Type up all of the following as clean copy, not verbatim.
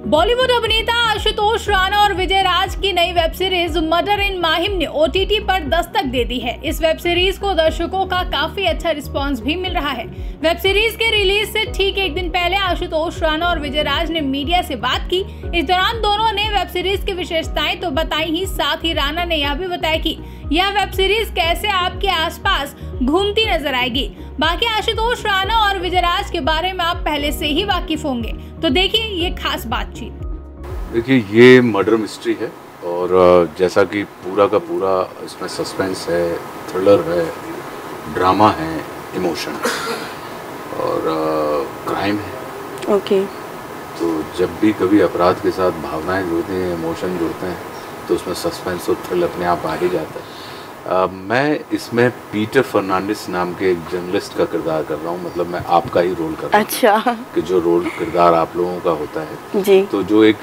बॉलीवुड अभिनेता आशुतोष राणा और विजय राज की नई web series murder in Mahim ने ओटीटी पर दस्तक दे दी है। इस वेब सीरीज को दर्शकों का काफी अच्छा रिस्पांस भी मिल रहा है। वेब सीरीज के रिलीज से ठीक एक दिन पहले आशुतोष राणा और विजय राज ने मीडिया से बात की। इस दौरान दोनों ने वेब सीरीज की विशेषताएं तो बताई ही, साथ ही राणा ने यह भी बताया कि यह वेब सीरीज कैसे आपके आसपास घूमती नजर आएगी। बाकी आशुतोष राणा और विजय राज के बारे में आप पहले से ही वाकिफ होंगे, तो देखिए ये खास बातचीत। देखिए, ये मर्डर मिस्ट्री है और जैसा कि पूरा का पूरा इसमें सस्पेंस है, थ्रिलर है, ड्रामा है, इमोशन है और क्राइम है। ओके। तो जब भी कभी अपराध के साथ भावनाएं जुड़ती हैं, इमोशन जुड़ते हैं, तो उसमें सस्पेंस और थ्रिल अपने आप आ ही जाता है। मैं इसमें पीटर फर्नांडिस नाम के एक जर्नलिस्ट का किरदार कर रहा हूँ, मतलब मैं आपका ही रोल कर रहा हूँ। अच्छा। कि जो रोल किरदार आप लोगों का होता है जी। तो जो एक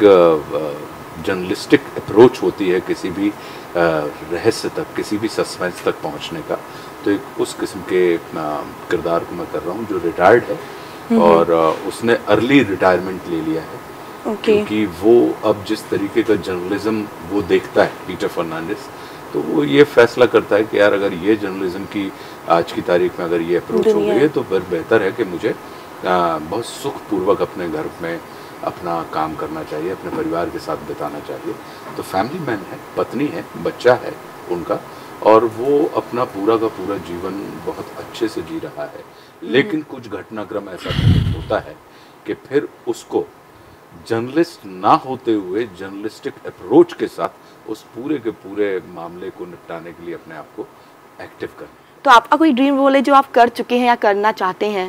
जर्नलिस्टिक अप्रोच होती है किसी भी रहस्य तक, किसी भी सस्पेंस तक पहुँचने का, तो एक उस किस्म के किरदार को मैं कर रहा हूँ जो रिटायर्ड है और उसने अर्ली रिटायरमेंट ले लिया है। क्योंकि वो अब जिस तरीके का जर्नलिज्म वो देखता है, पीटर फर्नांडिस, तो वो ये फैसला करता है कि यार अगर ये जर्नलिज्म की आज की तारीख में अगर ये अप्रोच हो गई है तो फिर बेहतर है कि मुझे बहुत सुखपूर्वक अपने घर में अपना काम करना चाहिए, अपने परिवार के साथ बिताना चाहिए। तो फैमिली मैन है, पत्नी है, बच्चा है उनका, और वो अपना पूरा का पूरा जीवन बहुत अच्छे से जी रहा है। लेकिन कुछ घटनाक्रम ऐसा होता है कि फिर उसको जर्नलिस्ट ना होते हुए जर्नलिस्टिक अप्रोच के साथ उस पूरे के पूरे मामले को निपटाने के लिए अपने आप को एक्टिव करना। तो आपका कोई ड्रीम रोल है जो आप कर चुके हैं या करना चाहते हैं?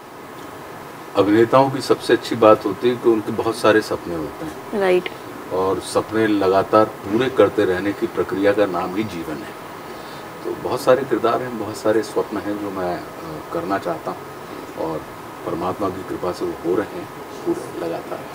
अभिनेताओं की सबसे अच्छी बात होती है कि उनके बहुत सारे सपने होते हैं। राइट। और सपने लगातार पूरे करते रहने की प्रक्रिया का नाम ही जीवन है। तो बहुत सारे किरदार हैं, बहुत सारे स्वप्न हैं जो मैं करना चाहता हूँ और परमात्मा की कृपा से वो हो रहे हैं पूरे लगातार।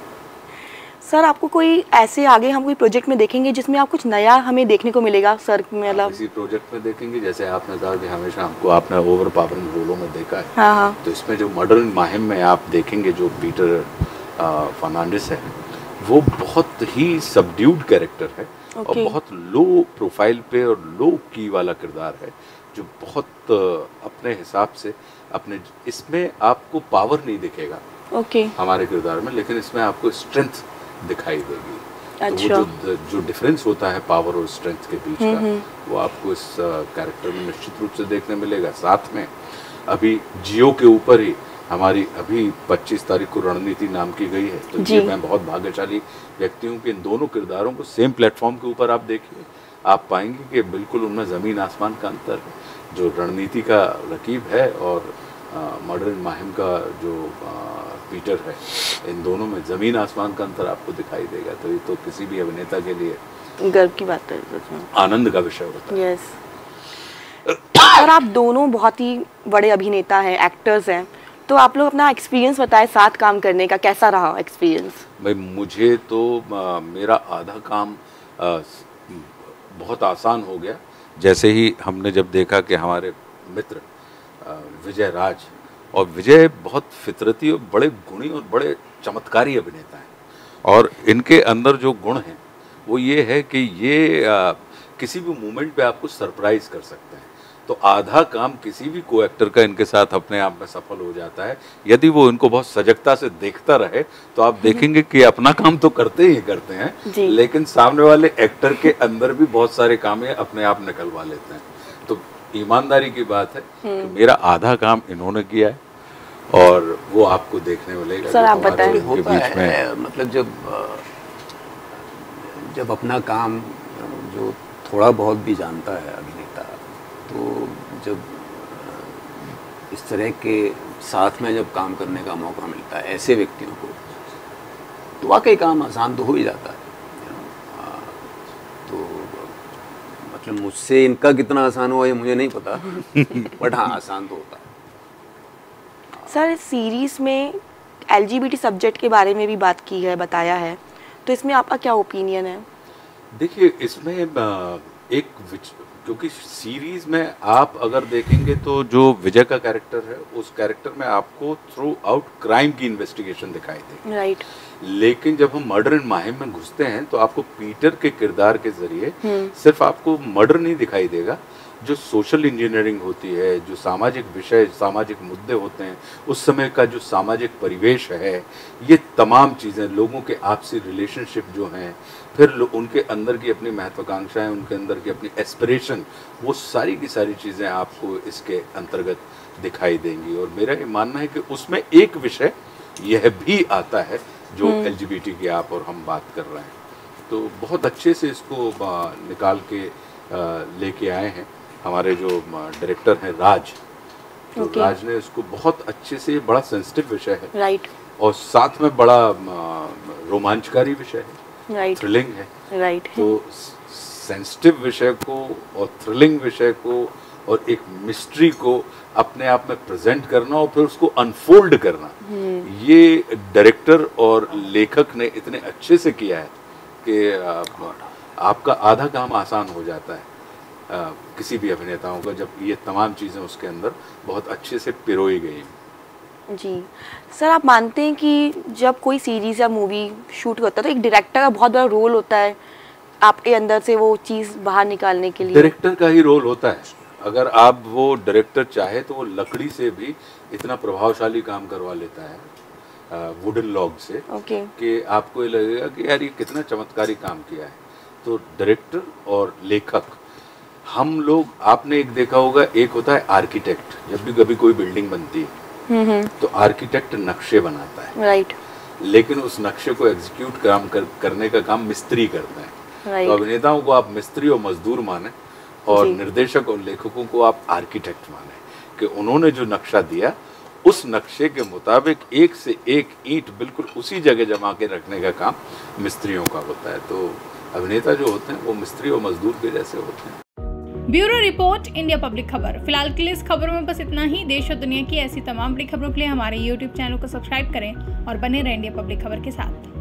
सर, आपको कोई ऐसे आगे हम कोई प्रोजेक्ट में देखेंगे जिसमें आप कुछ नया हमें देखने को मिलेगा सर? मतलब इसी प्रोजेक्ट में देखेंगे, जैसे आपने कहा कि हमेशा हमको आपने ओवर पावरिंग रोलों में देखा है। हाँ। तो इसमें जो मर्डर इन माहिम में आप देखेंगे जो पीटर फर्नांडिस है, वो बहुत ही सबड्यूड कैरेक्टर है और बहुत लो प्रोफाइल पे और लो की वाला किरदार है, जो बहुत अपने हिसाब से अपने इसमें आपको पावर नहीं दिखेगा हमारे किरदार में, लेकिन इसमें आपको स्ट्रेंथ दिखाई देगी। अच्छा। तो वो जो डिफरेंस होता है पावर और स्ट्रेंथ के बीच का, वो आपको इस कैरेक्टर में निश्चित रूप से देखने मिलेगा। साथ में अभी जियो के ऊपर ही हमारी अभी 25 तारीख को रणनीति नाम की गई है, तो ये मैं बहुत भाग्यशाली व्यक्ति हूँ कि इन दोनों किरदारों को सेम प्लेटफॉर्म के ऊपर आप देखिए, आप पाएंगे कि बिल्कुल उनमें ज़मीन आसमान का अंतर है। जो रणनीति का रकीब है और मर्डर इन माहिम का जो पीटर है, इन दोनों में ज़मीन आसमान का अंतर आपको दिखाई देगा। तो ये तो किसी भी अभिनेता के लिए गर्व की बात है, आनंद का विषय होता है। यस। और आप दोनों बहुत ही बड़े अभिनेता हैं, एक्टर्स हैं, तो आप लोग अपना एक्सपीरियंस बताएं साथ काम करने का, कैसा रहा एक्सपीरियंस? भाई मुझे तो मेरा आधा काम बहुत आसान हो गया जैसे ही हमने जब देखा कि हमारे मित्र विजय राज, और विजय बहुत फितरती और बड़े गुणी और बड़े चमत्कारी अभिनेता हैं, और इनके अंदर जो गुण हैं वो ये है कि ये किसी भी मोमेंट पे आपको सरप्राइज कर सकते हैं। तो आधा काम किसी भी को एक्टर का इनके साथ अपने आप में सफल हो जाता है यदि वो इनको बहुत सजगता से देखता रहे। तो आप देखेंगे कि अपना काम तो करते ही करते हैं, लेकिन सामने वाले एक्टर के अंदर भी बहुत सारे काम अपने आप निकलवा लेते हैं। तो ईमानदारी की बात है कि मेरा आधा काम इन्होंने किया है और वो आपको देखने मिलेगा। सर आप बताएं। होता है मतलब जब अपना काम जो थोड़ा बहुत भी जानता है अभिनेता, तो जब इस तरह के साथ में जब काम करने का मौका मिलता है ऐसे व्यक्तियों को, तो वाकई काम आसान तो हो ही जाता है। तो मतलब मुझसे इनका कितना आसान हुआ ये मुझे नहीं पता बट हाँ, आसान तो होता है। सर, इस सीरीज में LGBT सब्जेक्ट के बारे में भी बात की है, बताया है, तो इसमें आपका क्या ओपिनियन है? देखिए, इसमें एक क्योंकि सीरीज में आप अगर देखेंगे तो जो विजय का कैरेक्टर है उस कैरेक्टर में आपको थ्रू आउट क्राइम की इन्वेस्टिगेशन दिखाई देगी। राइट। लेकिन जब हम मर्डर इन माहिम में घुसते हैं तो आपको पीटर के किरदार के जरिए सिर्फ आपको मर्डर नहीं दिखाई देगा, जो सोशल इंजीनियरिंग होती है, जो सामाजिक विषय, सामाजिक मुद्दे होते हैं, उस समय का जो सामाजिक परिवेश है, ये तमाम चीज़ें, लोगों के आपसी रिलेशनशिप जो हैं, फिर उनके अंदर की अपनी महत्वाकांक्षाएं, उनके अंदर की अपनी एस्पिरेशन, वो सारी की सारी चीज़ें आपको इसके अंतर्गत दिखाई देंगी। और मेरा ये मानना है कि उसमें एक विषय यह भी आता है जो LGBT की आप और हम बात कर रहे हैं, तो बहुत अच्छे से इसको निकाल के लेके आए हैं हमारे जो डायरेक्टर हैं राज। तो राज ने इसको बहुत अच्छे से, बड़ा सेंसिटिव विषय है, राइट, और साथ में बड़ा रोमांचकारी विषय है, राइट, थ्रिलिंग है, राइट। तो सेंसिटिव विषय को और थ्रिलिंग विषय को और एक मिस्ट्री को अपने आप में प्रेजेंट करना और फिर उसको अनफोल्ड करना, ये डायरेक्टर और लेखक ने इतने अच्छे से किया है कि आपका आधा काम आसान हो जाता है किसी भी अभिनेताओं का, जब ये तमाम चीज़ें उसके अंदर बहुत अच्छे से पिरोई गई। जी सर, आप मानते हैं कि जब कोई सीरीज़ या मूवी शूट होता है तो एक डायरेक्टर का बहुत बड़ा रोल होता है आपके अंदर से वो चीज़ बाहर निकालने के लिए? डायरेक्टर का ही रोल होता है। अगर आप वो डायरेक्टर चाहे तो वो लकड़ी से भी इतना प्रभावशाली काम करवा लेता है, वुडन लॉग से, कि आपको ये लगेगा कि यार ये कितना चमत्कारी काम किया है। तो डायरेक्टर और लेखक, हम लोग, आपने एक देखा होगा, एक होता है आर्किटेक्ट, जब भी कभी कोई बिल्डिंग बनती है तो आर्किटेक्ट नक्शे बनाता है, राइट, लेकिन उस नक्शे को एग्जीक्यूट करने का काम मिस्त्री करते हैं। तो अभिनेताओं को आप मिस्त्री और मजदूर माने और निर्देशक और लेखकों को आप आर्किटेक्ट माने, कि उन्होंने जो नक्शा दिया उस नक्शे के मुताबिक एक से एक ईंट बिल्कुल उसी जगह जमा के रखने का काम मिस्त्रियों का होता है। तो अभिनेता जो होते हैं वो मिस्त्री और मजदूर के जैसे होते हैं। ब्यूरो रिपोर्ट, इंडिया पब्लिक खबर। फिलहाल के लिए इस खबरों में बस इतना ही। देश और दुनिया की ऐसी तमाम बड़ी खबरों के लिए हमारे YouTube चैनल को सब्सक्राइब करें और बने रहें इंडिया पब्लिक खबर के साथ।